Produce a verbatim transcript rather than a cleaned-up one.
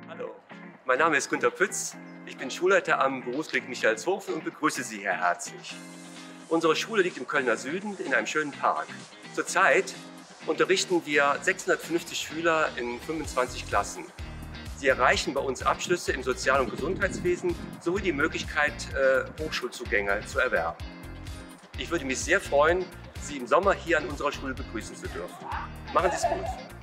Hallo, mein Name ist Günter Pütz. Ich bin Schulleiter am Berufskolleg Michaelshofen und begrüße Sie hier herzlich. Unsere Schule liegt im Kölner Süden in einem schönen Park. Zurzeit unterrichten wir sechshundertfünfzig Schüler in fünfundzwanzig Klassen. Sie erreichen bei uns Abschlüsse im Sozial- und Gesundheitswesen sowie die Möglichkeit, Hochschulzugänge zu erwerben. Ich würde mich sehr freuen, Sie im Sommer hier an unserer Schule begrüßen zu dürfen. Machen Sie es gut!